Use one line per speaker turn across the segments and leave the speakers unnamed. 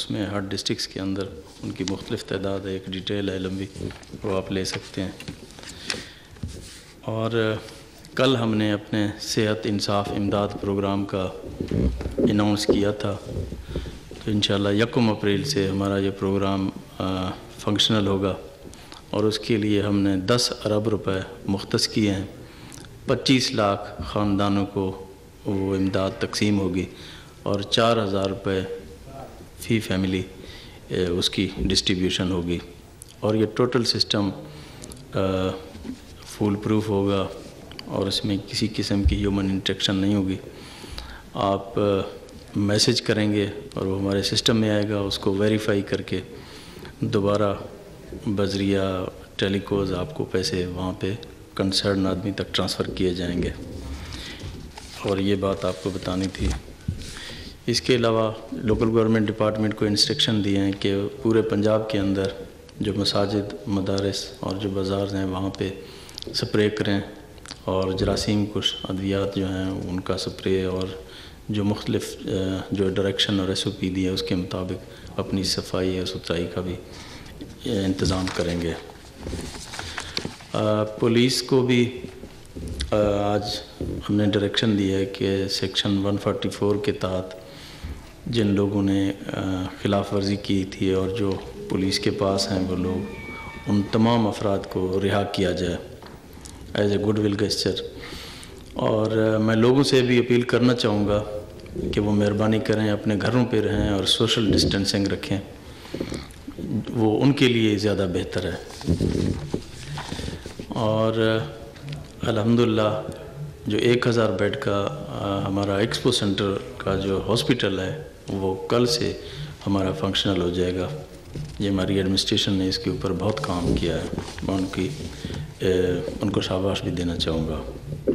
اس میں ہر ڈسٹرکس کے اندر ان کی مختلف تعداد ہے، ایک ڈیٹیل ہے لمبی، وہ آپ لے سکتے ہیں۔ اور کل ہم نے اپنے صحت انصاف امداد پروگرام کا اناؤنس کیا تھا، تو انشاءاللہ 1 اپریل سے ہمارا یہ پروگرام فنکشنل ہوگا، اور اس کے لیے ہم نے 10 ارب روپے مختص کیے ہیں۔ 25 لاکھ خاندانوں کو وہ امداد تقسیم ہوگی، اور 4000 روپے فی فیملی اس کی ڈسٹریبیوشن ہوگی، اور یہ ٹوٹل سسٹم فول پروف ہوگا، اور اس میں کسی قسم کی ہیومن انٹریکشن نہیں ہوگی۔ آپ میسج کریں گے اور وہ ہمارے سسٹم میں آئے گا، اس کو ویریفائی کر کے دوبارہ بذریعہ ٹیلیکوز آپ کو پیسے وہاں پہ کنسرن آدمی تک ٹرانسفر کیے جائیں گے، اور یہ بات آپ کو بتانی تھی۔ اس کے علاوہ لوکل گورنمنٹ ڈپارٹمنٹ کو انسٹرکشن دیے ہیں کہ پورے پنجاب کے اندر جو مساجد، مدارس اور جو بازار ہیں وہاں پہ سپرے کریں، اور جراثیم کش ادویات جو ہیں ان کا سپرے، اور جو مختلف جو ڈائریکشن اور ایس او پی دی ہے اس کے مطابق اپنی صفائی اور ستھرائی کا بھی انتظام کریں گے۔ پولیس کو بھی آج ہم نے ڈائریکشن دی ہے کہ سیکشن 144 کے تحت جن لوگوں نے خلاف ورزی کی تھی اور جو پولیس کے پاس ہیں وہ لوگ، ان تمام افراد کو رہا کیا جائے as a good will gesture. اور میں لوگوں سے بھی اپیل کرنا چاہوں گا کہ وہ مہربانی کریں، اپنے گھروں پہ رہیں اور سوشل ڈسٹینسنگ رکھیں، وہ ان کے لیے زیادہ بہتر ہے۔ اور الحمدللہ جو 1000 بیڈ کا ہمارا ایکسپو سینٹر کا جو ہاسپٹل ہے وہ کل سے ہمارا فنکشنل ہو جائے گا۔ یہ ہماری ایڈمنسٹریشن نے اس کے اوپر بہت کام کیا ہے، میں ان کو شاباش بھی دینا چاہوں گا۔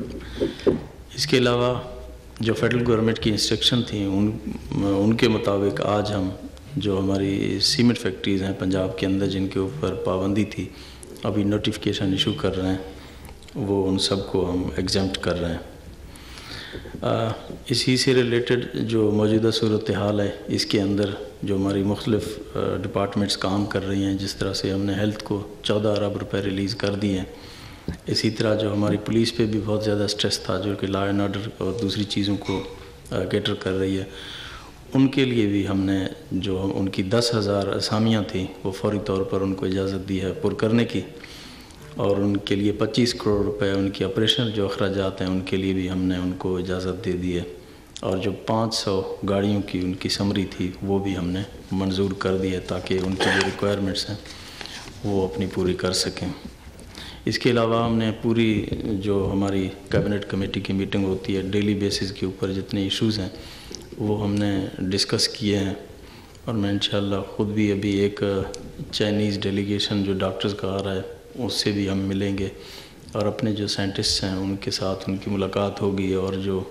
اس کے علاوہ جو فیڈرل گورنمنٹ کی انسٹرکشن تھیں ان کے مطابق آج ہم جو ہماری سیمنٹ فیکٹریز ہیں پنجاب کے اندر جن کے اوپر پابندی تھی، ابھی نوٹیفیکیشن ایشو کر رہے ہیں، وہ ان سب کو ہم ایگزمپٹ کر رہے ہیں۔ اسی سے ریلیٹڈ جو موجودہ صورتحال ہے اس کے اندر جو ہماری مختلف ڈپارٹمنٹس کام کر رہی ہیں، جس طرح سے ہم نے ہیلتھ کو 14 ارب روپے ریلیز کر دیے ہیں، اسی طرح جو ہماری پولیس پہ بھی بہت زیادہ سٹریس تھا جو کہ لا اینڈ آرڈر اور دوسری چیزوں کو کیٹر کر رہی ہے، ان کے لیے بھی ہم نے جو ان کی 10,000 اسامیاں تھیں وہ فوری طور پر ان کو اجازت دی ہے پر کرنے کی، اور ان کے لیے 25 کروڑ روپے ان کی آپریشنل جو اخراجات ہیں ان کے لیے بھی ہم نے ان کو اجازت دے دی ہے، اور جو 500 گاڑیوں کی ان کی سمری تھی وہ بھی ہم نے منظور کر دی ہے تاکہ ان کی جو ریکوائرمنٹس ہیں وہ اپنی پوری کر سکیں۔ اس کے علاوہ ہم نے پوری جو ہماری کیبنٹ کمیٹی کی میٹنگ ہوتی ہے ڈیلی بیسس کے اوپر جتنے ایشوز ہیں وہ ہم نے ڈسکس کیے ہیں، اور میں انشاءاللہ خود بھی ابھی ایک چائنیز ڈیلیگیشن جو ڈاکٹرز کا آ رہا ہے اس سے بھی ہم ملیں گے، اور اپنے جو سائنٹسٹ ہیں ان کے ساتھ ان کی ملاقات ہوگی، اور جو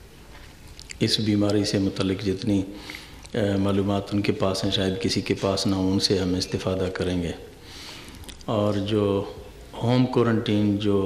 اس بیماری سے متعلق جتنی معلومات ان کے پاس ہیں شاید کسی کے پاس نہ ہوں، ان سے ہم استفادہ کریں گے۔ اور جو ہوم کوارنٹین جو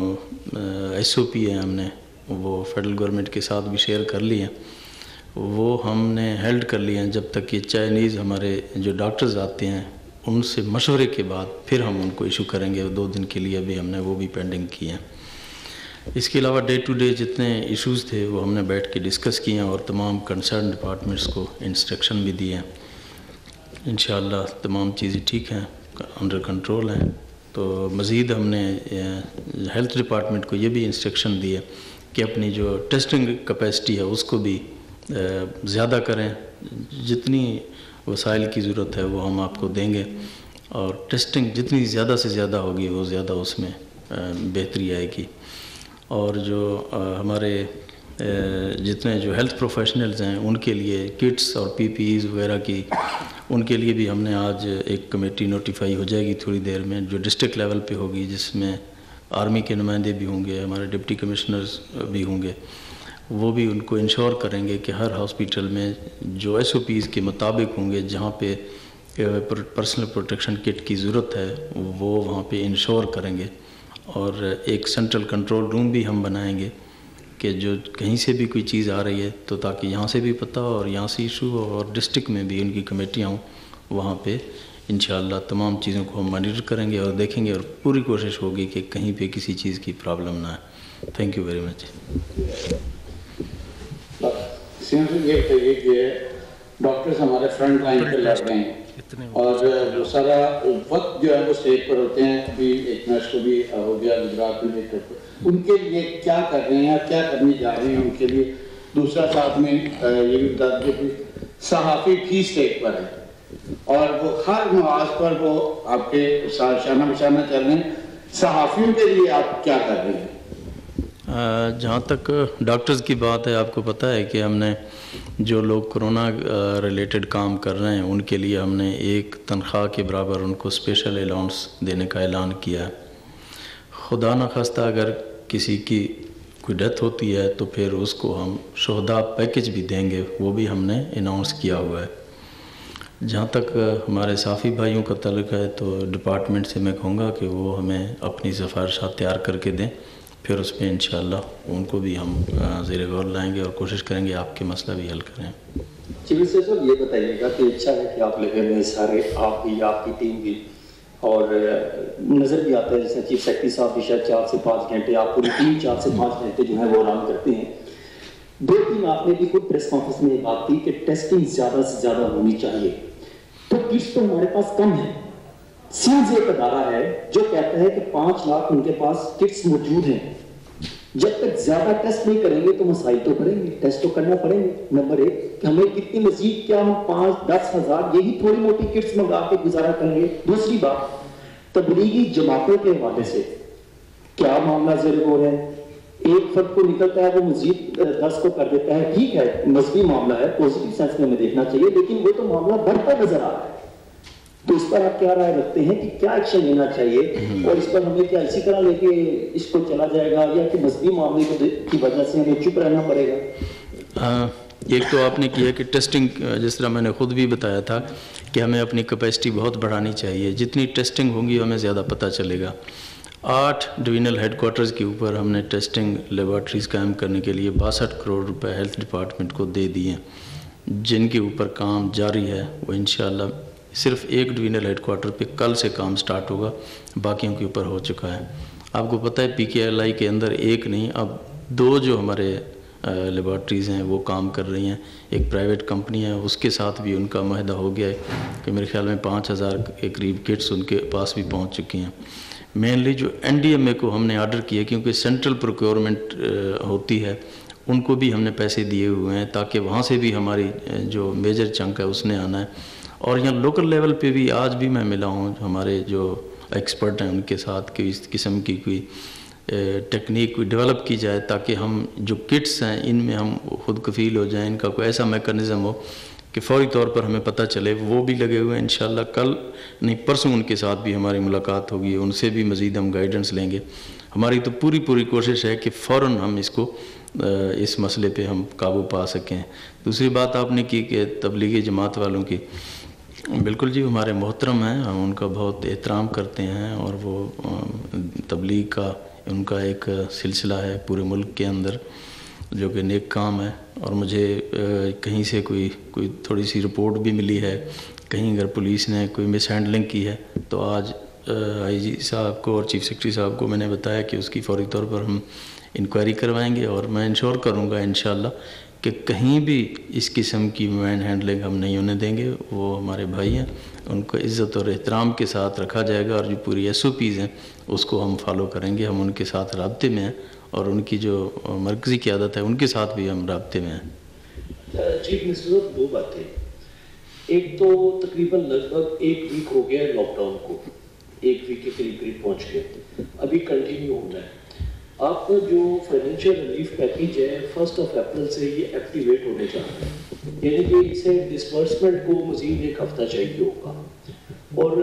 ایس او پی ہے ہم نے وہ فیڈرل گورنمنٹ کے ساتھ بھی شیئر کر لی ہیں، وہ ہم نے ہیلڈ کر لی ہیں جب تک یہ چائنیز ہمارے جو ڈاکٹرز آتے ہیں ان سے مشورے کے بعد پھر ہم ان کو ایشو کریں گے، 2 دن کے لیے بھی ہم نے وہ بھی پینڈنگ کی ہیں۔ اس کے علاوہ ڈے ٹو ڈے جتنے ایشوز تھے وہ ہم نے بیٹھ کے ڈسکس کیے ہیں، اور تمام کنسرن ڈپارٹمنٹس کو انسٹرکشن بھی دیے ہیں۔ انشاءاللہ تمام چیزیں ٹھیک ہیں، انڈر کنٹرول ہیں۔ تو مزید ہم نے ہیلتھ ڈپارٹمنٹ کو یہ بھی انسٹرکشن دی ہے کہ اپنی جو ٹیسٹنگ کیپیسٹی ہے اس کو بھی زیادہ کریں، جتنی وسائل کی ضرورت ہے وہ ہم آپ کو دیں گے، اور ٹیسٹنگ جتنی زیادہ سے زیادہ ہوگی وہ زیادہ اس میں بہتری آئے گی۔ اور جو ہمارے جتنے جو ہیلتھ پروفیشنلز ہیں ان کے لیے کٹس اور پی پی ایز وغیرہ کی ان کے لیے بھی ہم نے آج ایک کمیٹی نوٹیفائی ہو جائے گی تھوڑی دیر میں، جو ڈسٹرکٹ لیول پہ ہوگی، جس میں آرمی کے نمائندے بھی ہوں گے، ہمارے ڈپٹی کمشنرز بھی ہوں گے، وہ بھی ان کو انشور کریں گے کہ ہر ہاسپیٹل میں جو ایس او پیز کے مطابق ہوں گے، جہاں پہ پرسنل پروٹیکشن کٹ کی ضرورت ہے وہ وہاں پہ انشور کریں گے، اور ایک سینٹرل کنٹرول روم بھی ہم بنائیں گے کہ جو کہیں سے بھی کوئی چیز آ رہی ہے تو تاکہ یہاں سے بھی پتہ ہو اور یہاں سے ایشو ہو، اور ڈسٹرکٹ میں بھی ان کی کمیٹیاں ہوں، وہاں پہ انشاءاللہ تمام چیزوں کو ہم مانیٹر کریں گے اور دیکھیں گے، اور پوری کوشش ہوگی کہ کہیں پہ کسی چیز کی پرابلم نہ ہے۔ Thank you very much.
یہ بتائیے کہ ڈاکٹرز ہمارے فرنٹ لائن پہ لڑ رہے ہیں اور وہ سارا وقت جو ہے وہ اسٹیج پر ہوتے ہیں، ابھی ایک نرس کو بھی ہو گیا گجرات میں، ان کے لیے کیا کر رہے ہیں، کیا کرنے جا رہے ہیں ان کے لیے؟ دوسرا ساتھ میں یہ بھی بتا دیں کہ صحافی بھی اسٹیج پر ہے اور وہ ہر نماز پر وہ آپ کے شانہ بشانہ چل رہے ہیں، صحافیوں کے لیے آپ کیا کر رہے ہیں؟
جہاں تک ڈاکٹرز کی بات ہے، آپ کو پتہ ہے کہ ہم نے جو لوگ کرونا ریلیٹڈ کام کر رہے ہیں ان کے لیے ہم نے ایک تنخواہ کے برابر ان کو اسپیشل الاؤنس دینے کا اعلان کیا ہے۔ خدا نخواستہ اگر کسی کی کوئی ڈیتھ ہوتی ہے تو پھر اس کو ہم شہداء پیکج بھی دیں گے، وہ بھی ہم نے اناؤنس کیا ہوا ہے۔ جہاں تک ہمارے صحافی بھائیوں کا تعلق ہے تو ڈپارٹمنٹ سے میں کہوں گا کہ وہ ہمیں اپنی سفارشات تیار کر کے دیں، پھر اس پہ انشاءاللہ ان کو بھی ہم زیر غور لائیں گے اور کوشش کریں گے آپ کے مسئلہ بھی حل کریں۔
چیف منسٹر صاحب یہ بتائیے گا کہ اچھا ہے کہ آپ لگے ہوئے سارے، آپ بھی، آپ کی ٹیم بھی، اور نظر بھی آتا ہے جیسے چیف سیکرٹری صاحب بھی شاید 4 سے 5 گھنٹے، آپ پوری ٹیم 4 سے 5 گھنٹے جو ہے وہ آرام کرتے ہیں۔ 2-3 آپ نے بھی خود پریس کانفرنس میں یہ بات کی کہ ٹیسٹنگ زیادہ سے زیادہ ہونی چاہیے، تو کٹس تو ہمارے پاس کم ہے۔ سیمز ایک ادارہ ہے جو کہتا ہے کہ 5 لاکھ ان کے پاس کٹس موجود ہیں، جب تک زیادہ ٹیسٹ نہیں کریں گے تو مسائل تو بڑھیں گے، ٹیسٹ تو کرنا پڑیں گے۔ نمبر 1 کہ ہمیں کتنی مزید، کیا ہم 5-10 ہزار یہی تھوڑی موٹی کٹس منگا کے گزارا کریں گے؟ دوسری بات، تبلیغی جماعتوں کے حوالے سے کیا معاملہ زیر غور ہے؟ ایک فرد کو نکلتا ہے وہ مزید 10 کو کر دیتا ہے، ٹھیک ہے مذہبی معاملہ ہے، پوزیٹیو سینس میں ہمیں دیکھنا چاہیے، لیکن وہ تو معاملہ بڑھتا نظر آ رہا ہے، تو اس پر آپ کیا رائے رکھتے ہیں کہ کیا ایکشن لینا چاہیے، اور اس پر ہمیں کیا اسی طرح لے کے اس کو چلا جائے گا یا کہ مذہبی معاملے کی وجہ سے ہمیں چپ رہنا پڑے گا؟
ایک تو آپ نے کیا کہ ٹیسٹنگ، جس طرح میں نے خود بھی بتایا تھا کہ ہمیں اپنی کیپیسٹی بہت بڑھانی چاہیے، جتنی ٹیسٹنگ ہوگی ہمیں زیادہ پتہ چلے گا۔ 8 ڈویژنل ہیڈ کوارٹرز کے اوپر ہم نے ٹیسٹنگ لیبارٹریز قائم کرنے کے لیے 62 کروڑ روپے ہیلتھ ڈپارٹمنٹ کو دے دیے ہیں، جن کے اوپر کام جاری ہے۔ وہ انشاءاللہ صرف ایک ڈویژنل ہیڈ کوارٹر پہ کل سے کام سٹارٹ ہوگا، باقیوں کے اوپر ہو چکا ہے۔ آپ کو پتہ ہے PKLI کے اندر ایک نہیں، اب 2 جو ہمارے لیبارٹریز ہیں وہ کام کر رہی ہیں، ایک پرائیویٹ کمپنی ہے، اس کے ساتھ بھی ان کا معاہدہ ہو گیا ہے کہ میرے خیال میں 5000 کے قریب کٹس ان کے پاس بھی پہنچ چکی ہیں۔ مینلی جو NDMA کو ہم نے آرڈر کیا کیونکہ سینٹرل پروکیورمنٹ ہوتی ہے، ان کو بھی ہم نے پیسے دیے ہوئے ہیں تاکہ وہاں سے بھی ہماری جو میجر چنک ہے اس نے آنا ہے، اور یہاں لوکل لیول پہ بھی آج بھی میں ملا ہوں ہمارے جو ایکسپرٹ ہیں ان کے ساتھ کہ اس قسم کی کوئی ٹیکنیک کوئی ڈیولپ کی جائے تاکہ ہم جو کٹس ہیں ان میں ہم خود کفیل ہو جائیں، ان کا کوئی ایسا میکانزم ہو کہ فوری طور پر ہمیں پتہ چلے۔ وہ بھی لگے ہوئے ہیں، انشاءاللہ کل نہیں پرسوں ان کے ساتھ بھی ہماری ملاقات ہوگی، ان سے بھی مزید ہم گائیڈنس لیں گے۔ ہماری تو پوری کوشش ہے کہ فوراً ہم اس کو اس مسئلے پہ ہم قابو پا سکیں۔ دوسری بات آپ نے کی کہ تبلیغی جماعت والوں کی، بالکل جی ہمارے محترم ہیں، ہم ان کا بہت احترام کرتے ہیں، اور وہ تبلیغ کا ان کا ایک سلسلہ ہے پورے ملک کے اندر جو کہ نیک کام ہے، اور مجھے کہیں سے کوئی تھوڑی سی رپورٹ بھی ملی ہے، کہیں اگر پولیس نے کوئی مس ہینڈلنگ کی ہے تو آج IG صاحب کو اور چیف سیکرٹری صاحب کو میں نے بتایا کہ اس کی فوری طور پر ہم انکوائری کروائیں گے، اور میں انشور کروں گا انشاءاللہ کہ کہیں بھی اس قسم کی مین ہینڈلنگ ہم نہیں ہونے دیں گے۔ وہ ہمارے بھائی ہیں، ان کو عزت اور احترام کے ساتھ رکھا جائے گا، اور جو پوری SOPs ہیں اس کو ہم فالو کریں گے۔ ہم ان کے ساتھ رابطے میں ہیں، اور ان کی جو مرکزی قیادت ہے ان کے ساتھ بھی ہم رابطے میں ہیں۔
چیف منسٹر 2 باتیں، ایک تو تقریباً لگ بھگ 1 ویک ہو گیا لاک ڈاؤن کو، 1 ویک کے قریب پہنچ گیا، ابھی کنٹینیو ہونا ہے۔ آپ کا جو فائنینشیل ریلیف پیکیج ہے 1 اپریل سے یہ ایکٹیویٹ ہونے جا رہا ہے، یعنی کہ اسے ڈسبرسمنٹ کو مزید 1 ہفتہ چاہیے ہوگا، اور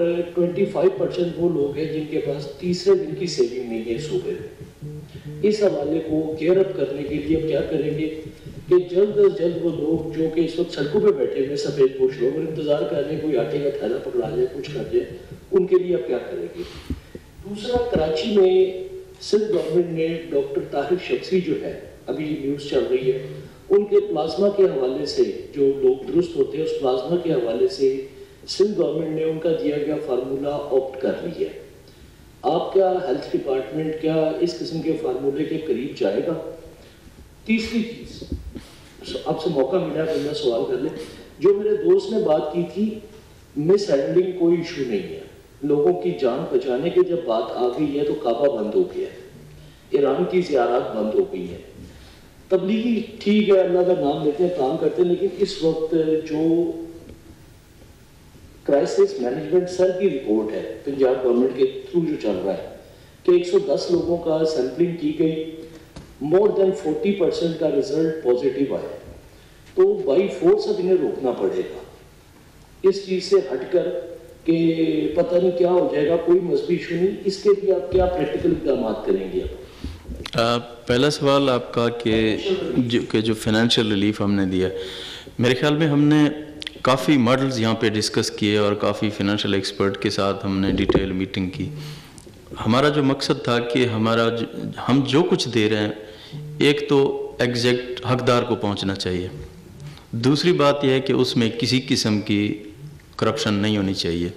25% وہ لوگ ہیں جن کے پاس تیسرے دن کی سیونگ نہیں ہے صوبے میں۔ اس حوالے کو گیئر اپ کرنے کے لیے اب کیا کریں گے کہ جلد از جلد وہ لوگ جو کہ اس وقت سڑکوں پہ بیٹھے ہوئے سفید پوش لوگ اور انتظار کر رہے ہیں کوئی آٹے کا تھیلا پکڑا جائے کچھ کر جائے، ان کے لیے اب کیا کریں گے؟ دوسرا، کراچی میں سندھ گورنمنٹ نے ڈاکٹر طاہر شمسی جو ہے
ابھی نیوز چل رہی ہے، ان کے پلازما کے حوالے سے جو لوگ درست ہوتے ہیں اس پلازما کے حوالے سے سندھ گورنمنٹ نے ان کا دیا گیا فارمولہ آپٹ کر لی ہے. آپ کا ہیلتھ ڈپارٹمنٹ کیا اس قسم کے فارمولے کے قریب جائے گا؟ تیسری چیز، آپ سے موقع ملا کہ میں سوال کر لیں. جو میرے دوست نے بات کی تھی، مس ہینڈلنگ کوئی ایشو نہیں ہے، لوگوں کی جان بچانے کی جب بات آ گئی ہے تو کعبہ بند ہو گیا ہے، ایران کی زیارات بند ہو گئی ہیں. تبلیغی ٹھیک ہے، اللہ کا نام لیتے ہیں، کام کرتے ہیں، لیکن اس وقت جو کرائسس مینجمنٹ سیل کی رپورٹ ہے پنجاب گورنمنٹ کے تھرو جو چل رہا ہے کہ 110 لوگوں کا سیمپلنگ کی گئی، مور دین 40% کا رزلٹ پازیٹیو آیا، تو بائی فورس اب انہیں روکنا پڑے گا. اس چیز سے ہٹ کر کہ پتہ نہیں کیا ہو جائے گا، کوئی مذہبی ایشو نہیں، اس کے لیے آپ کیا پریکٹیکل اقدامات کریں گے؟
پہلا سوال آپ کا کہ جو فائنینشیل ریلیف ہم نے دیا، میرے خیال میں ہم نے کافی ماڈلز یہاں پہ ڈسکس کیے اور کافی فائنینشیل ایکسپرٹ کے ساتھ ہم نے ڈیٹیل میٹنگ کی. ہمارا جو مقصد تھا کہ ہم جو کچھ دے رہے ہیں ایک تو ایگزیکٹ حقدار کو پہنچنا چاہیے، دوسری بات یہ ہے کہ اس میں کسی قسم کی کرپشن نہیں ہونی چاہیے.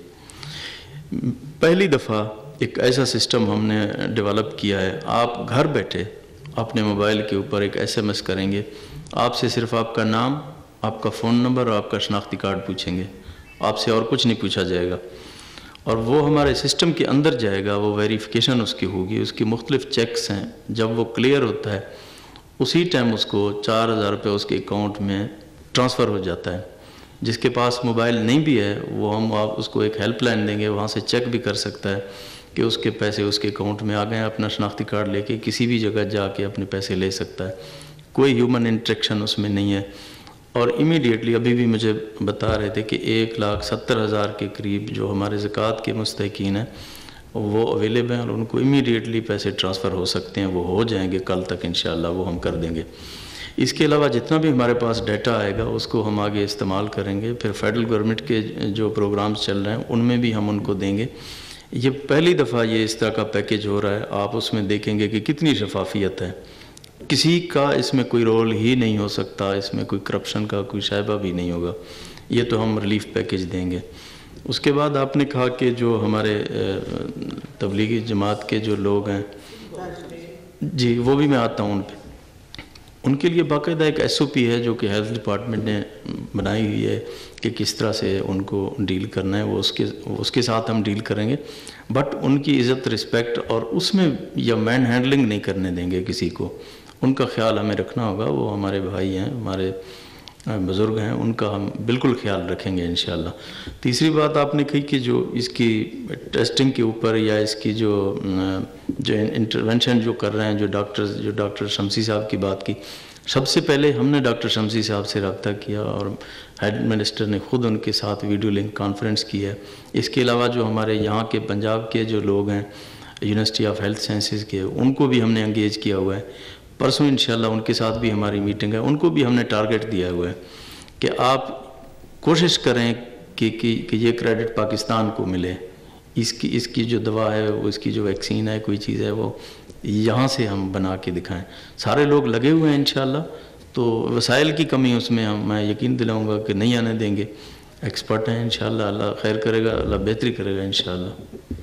پہلی دفعہ ایک ایسا سسٹم ہم نے ڈیولپ کیا ہے، آپ گھر بیٹھے اپنے موبائل کے اوپر ایک SMS کریں گے، آپ سے صرف آپ کا نام، آپ کا فون نمبر اور آپ کا شناختی کارڈ پوچھیں گے، آپ سے اور کچھ نہیں پوچھا جائے گا، اور وہ ہمارے سسٹم کے اندر جائے گا، وہ ویریفیکیشن اس کی ہوگی، اس کی مختلف چیکس ہیں. جب وہ کلیئر ہوتا ہے اسی ٹائم اس کو 4,000 روپے اس کے اکاؤنٹ میں ٹرانسفر ہو جاتا ہے. جس کے پاس موبائل نہیں بھی ہے وہ ہم آپ اس کو ایک ہیلپ لائن دیں گے، وہاں سے چیک بھی کر سکتا ہے کہ اس کے پیسے اس کے اکاؤنٹ میں آ گئے ہیں. اپنا شناختی کارڈ لے کے کسی بھی جگہ جا کے اپنے پیسے لے سکتا ہے، کوئی ہیومن انٹریکشن اس میں نہیں ہے. اور امیڈیٹلی ابھی بھی مجھے بتا رہے تھے کہ 1,70,000 کے قریب جو ہمارے زکوٰۃ کے مستحقین ہیں وہ اویلیبل ہیں اور ان کو امیڈیٹلی پیسے ٹرانسفر ہو سکتے ہیں، وہ ہو جائیں گے کل تک انشاءاللہ، وہ ہم کر دیں گے. اس کے علاوہ جتنا بھی ہمارے پاس ڈیٹا آئے گا اس کو ہم آگے استعمال کریں گے. پھر فیڈرل گورنمنٹ کے جو پروگرامز چل رہے ہیں ان میں بھی ہم ان کو دیں گے. یہ پہلی دفعہ یہ اس طرح کا پیکیج ہو رہا ہے، آپ اس میں دیکھیں گے کہ کتنی شفافیت ہے، کسی کا اس میں کوئی رول ہی نہیں ہو سکتا، اس میں کوئی کرپشن کا کوئی شائبہ بھی نہیں ہوگا. یہ تو ہم ریلیف پیکیج دیں گے. اس کے بعد آپ نے کہا کہ جو ہمارے تبلیغی جماعت کے جو لوگ ہیں، جی وہ بھی میں آتا ہوں ان پہ. ان کے لیے باقاعدہ ایک SOP ہے جو کہ ہیلتھ ڈپارٹمنٹ نے بنائی ہوئی ہے کہ کس طرح سے ان کو ڈیل کرنا ہے، وہ اس کے ساتھ ہم ڈیل کریں گے. بٹ ان کی عزت، رسپیکٹ اور اس میں یا مین ہینڈلنگ نہیں کرنے دیں گے کسی کو. ان کا خیال ہمیں رکھنا ہوگا، وہ ہمارے بھائی ہیں، ہمارے بزرگ ہیں، ان کا ہم بالکل خیال رکھیں گے انشاءاللہ. تیسری بات آپ نے کہی کہ جو اس کی ٹیسٹنگ کے اوپر یا اس کی جو انٹرونشن جو کر رہے ہیں جو ڈاکٹر شمسی صاحب کی بات کی، سب سے پہلے ہم نے ڈاکٹر شمسی صاحب سے رابطہ کیا اور ہیڈ منسٹر نے خود ان کے ساتھ ویڈیو لنک کانفرنس کی ہے. اس کے علاوہ جو ہمارے یہاں کے پنجاب کے جو لوگ ہیں یونیورسٹی آف ہیلتھ سائنسز کے، ان کو بھی ہم نے انگیج کیا ہوا ہے. پرسوں انشاءاللہ ان کے ساتھ بھی ہماری میٹنگ ہے. ان کو بھی ہم نے ٹارگٹ دیا ہوا ہے کہ آپ کوشش کریں کہ یہ کریڈٹ پاکستان کو ملے. اس کی جو دوا ہے، وہ اس کی جو ویکسین ہے، کوئی چیز ہے، وہ یہاں سے ہم بنا کے دکھائیں. سارے لوگ لگے ہوئے ہیں انشاءاللہ. تو وسائل کی کمی اس میں میں یقین دلاؤں گا کہ نہیں آنے دیں گے. ایکسپرٹ ہیں انشاءاللہ، اللہ خیر کرے گا، اللہ بہتری کرے گا انشاءاللہ.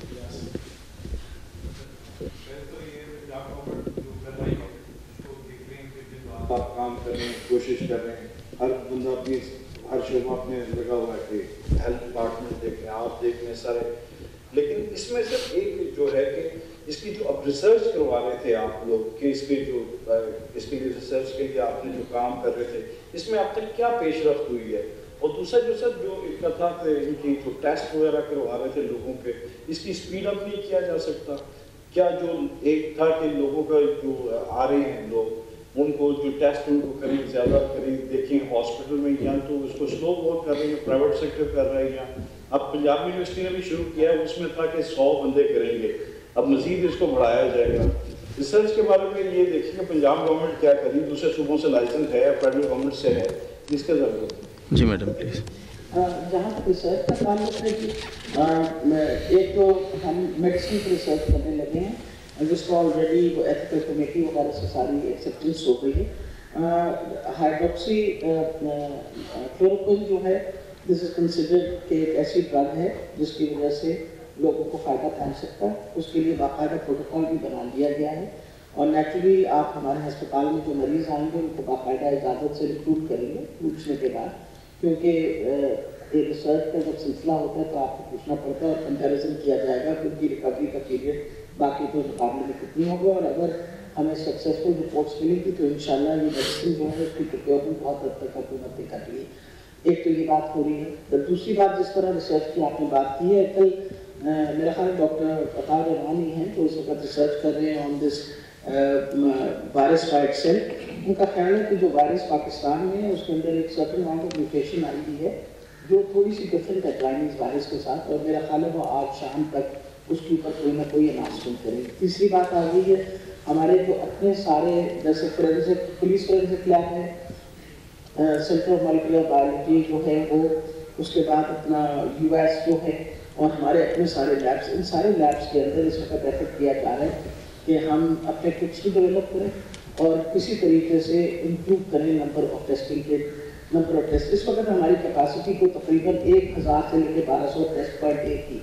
آپ کام کر رہے ہیں، کوشش کر رہے ہیں، ہر بندہ اپنی ہر شعبہ اپنے لگا ہوا ہے کہ ہیلتھ ڈپارٹمنٹ دیکھ رہے ہیں، آپ دیکھ رہے ہیں سارے. لیکن اس میں صرف ایک جو ہے کہ اس کی جو اب ریسرچ کروا رہے تھے آپ لوگ کہ اس کے لیے ریسرچ کے لیے آپ نے جو کام کر رہے تھے، اس میں اب تک کیا پیش رفت ہوئی ہے؟ اور دوسرا جو سر جو ایک تھا کہ ان کی جو ٹیسٹ وغیرہ کروا رہے تھے لوگوں کے، اس کی اسپیڈ اپ نہیں کیا جا سکتا کیا؟ جو ایک تھا کہ لوگوں کا جو آ رہے ہیں لوگ، ان کو جو ٹیسٹ ان کو کریں، زیادہ کریں، دیکھیں ہاسپٹل میں، یا تو اس کو سلو بہت کر رہے ہیں، پرائیویٹ سیکٹر کر رہے ہیں. یا اب پنجاب یونیورسٹی نے بھی شروع کیا ہے، اس میں تھا کہ 100 بندے کریں گے، اب مزید اس کو بڑھایا جائے گا. ریسرچ کے بارے میں یہ دیکھیں کہ پنجاب گورنمنٹ کیا کری، دوسرے صوبوں سے لائسنس ہے، فیڈرل گورنمنٹ سے ہے، اس کا ضرورت.
جی میڈم پلیز.
جہاں تک ریسرچ کا تعلق ہے کہ ایک تو ہم میڈیسن کی ریسرچ کرنے لگے ہیں
جس کو آلریڈی وہ ایتھیکل کمیٹی وغیرہ سے ساری ایکسیپٹنس ہو گئی ہے۔ ہائیڈروکسی کلوروکوئن جو ہے دس از کنسیڈرڈ کہ ایک ایسی ڈرگ ہے جس کی وجہ سے لوگوں کو فائدہ پہنچ سکتا ہے، اس کے لیے باقاعدہ پروٹوکول بھی بنا دیا گیا ہے، اور نیچرلی آپ ہمارے ہسپتال میں جو مریض آئیں گے ان کو باقاعدہ اجازت سے ریکروٹ کریں گے پوچھنے کے بعد، کیونکہ ایک ریسرچ کا جب سلسلہ ہوتا ہے تو آپ کو پوچھنا پڑتا ہے اور کمپیریزن کیا جائے گا کہ ان کی ریکوری کا پیریڈ باقی کے مقابلے میں کتنی ہوگا، اور اگر ہمیں سکسیزفل رپورٹس ملیں گی تو انشاءاللہ یہ میڈیسن جو ہے اس کی پروکیورمنٹ بہت حد تک حکومت نے کر لی ہے۔ ایک تو یہ بات ہو رہی ہے۔ دوسری بات جس طرح ریسرچ کی آپ نے بات کی ہے، کل میرا خیال ڈاکٹر فطار رحمانی ہیں جو اس وقت ریسرچ کر رہے ہیں on this virus fight cell, ان کا خیال ہے کہ جو وائرس پاکستان میں ہے اس کے اندر ایک سرٹن اماؤنٹ آف میوٹیشن آئی ہوئی ہے جو تھوڑی سی ڈفرینٹ ہے چائنیز وائرس کے ساتھ، اور میرا خیال ہے وہ آج شام تک اس کے اوپر کوئی نہ کوئی اناؤنسمنٹ کریں گے۔ تیسری بات آ گئی ہے ہمارے جو اپنے سارے جیسے فورینسک پولیس فورینسک لیب ہے، سینٹر آف مالیکولر بایولوجی جو ہے وہ، اس کے بعد اپنا یو ایس جو ہے، اور ہمارے اپنے سارے لیبس، ان سارے لیبس کے اندر اس وقت ایفرٹ کیا جا رہا ہے کہ ہم اپنے کٹس بھی ڈیولپ کریں اور کسی طریقے سے امپروو کریں نمبر آف ٹیسٹنگ کے نمبر آف ٹیسٹ۔ اس وقت ہماری کیپیسٹی کو تقریباً 1000 سے لے کے 1200 ٹیسٹ پر ڈے کی،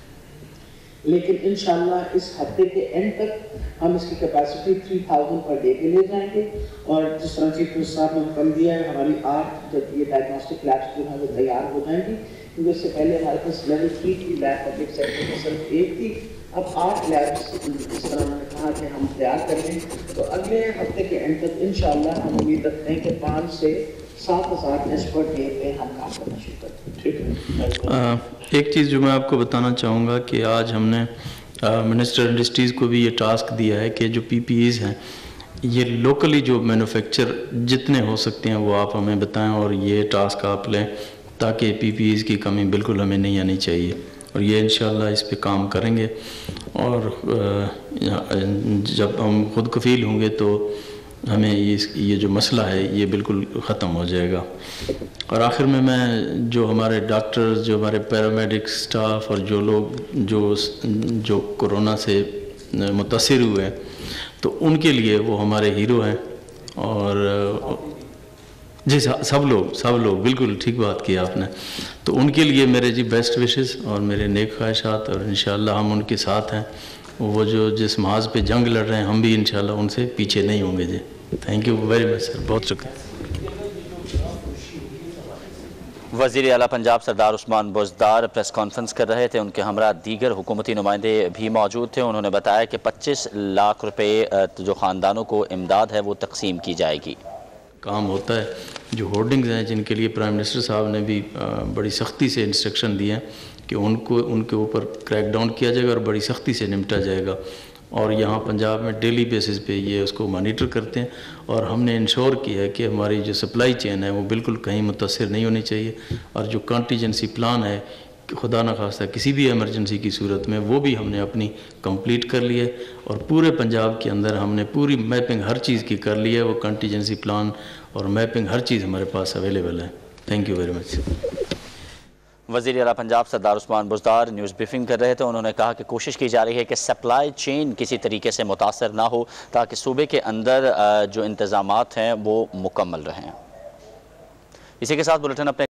لیکن انشاءاللہ اس ہفتے کے اینڈ تک ہم اس کی کیپیسٹی 3000 پر ڈے کے لے جائیں گے، اور جس طرح چیف منسٹر صاحب نے حکم دیا ہے ہماری 8 جب یہ ڈائگنوسٹک لیبس جو ہیں وہ تیار ہو جائیں گی، کیونکہ اس سے پہلے ہمارے پاس لیول 3 کی لیب پبلک سیکٹر میں صرف 1 تھی، اب 8 لیبس اس طرح میں نے کہا کہ ہم تیار کر لیں، تو اگلے ہفتے کے اینڈ تک انشاءاللہ ہم امید رکھتے ہیں کہ 5 سے 7000 ٹیسٹ پر ڈے پہ ہم کام کرنا شروع کرتے ہیں۔ ٹھیک ہے،
ایک چیز جو میں آپ کو بتانا چاہوں گا کہ آج ہم نے منسٹر انڈسٹریز کو بھی یہ ٹاسک دیا ہے کہ جو پی پی ایز ہیں یہ لوکلی جو مینوفیکچر جتنے ہو سکتے ہیں وہ آپ ہمیں بتائیں، اور یہ ٹاسک آپ لیں تاکہ پی پی ایز کی کمی بالکل ہمیں نہیں آنی چاہیے، اور یہ انشاءاللہ اس پہ کام کریں گے، اور جب ہم خود کفیل ہوں گے تو ہمیں یہ جو مسئلہ ہے یہ بالکل ختم ہو جائے گا۔ اور آخر میں جو ہمارے ڈاکٹرز، جو ہمارے پیرامیڈک سٹاف اور جو لوگ جو کورونا سے متاثر ہوئے ہیں تو ان کے لیے وہ ہمارے ہیرو ہیں، اور جی سب لوگ بالکل ٹھیک بات کی آپ نے، تو ان کے لیے میرے جی بیسٹ وشز اور میرے نیک خواہشات، اور انشاءاللہ ہم ان کے ساتھ ہیں، وہ جو جس محاذ پہ جنگ لڑ رہے ہیں ہم بھی انشاءاللہ ان سے پیچھے نہیں ہوں گے جی۔ Thank you very much sir, بہت شکریہ۔
وزیر اعلیٰ پنجاب سردار عثمان بزدار پریس کانفرنس کر رہے تھے، ان کے ہمراہ دیگر حکومتی نمائندے بھی موجود تھے۔ انہوں نے بتایا کہ 25 لاکھ روپے جو خاندانوں کو امداد ہے وہ تقسیم کی جائے گی۔
کام ہوتا ہے، جو ہورڈنگز ہیں جن کے لیے پرائم منسٹر صاحب نے بھی بڑی سختی سے انسٹرکشن دیے ہیں کہ ان کے اوپر کریک ڈاؤن کیا جائے گا اور بڑی سختی سے نمٹا جائے گا، اور یہاں پنجاب میں ڈیلی بیسز پہ یہ اس کو مانیٹر کرتے ہیں، اور ہم نے انشور کیا ہے کہ ہماری جو سپلائی چین ہے وہ بالکل کہیں متاثر نہیں ہونی چاہیے، اور جو کانٹیجنسی پلان ہے خدا نخواستہ کسی بھی ایمرجنسی کی صورت میں وہ بھی ہم نے اپنی کمپلیٹ کر لی ہے، اور پورے پنجاب کے اندر ہم نے پوری میپنگ ہر چیز کی کر لی ہے، وہ کانٹیجنسی پلان اور میپنگ ہر چیز ہمارے پاس اویلیبل ہے۔ Thank you very much.
وزیر اعلیٰ پنجاب سردار عثمان بزدار نیوز بریفنگ کر رہے تھے۔ انہوں نے کہا کہ کوشش کی جا رہی ہے کہ سپلائی چین کسی طریقے سے متاثر نہ ہو تاکہ صوبے کے اندر جو انتظامات ہیں وہ مکمل رہیں۔ اسی کے ساتھ بلیٹن اپنے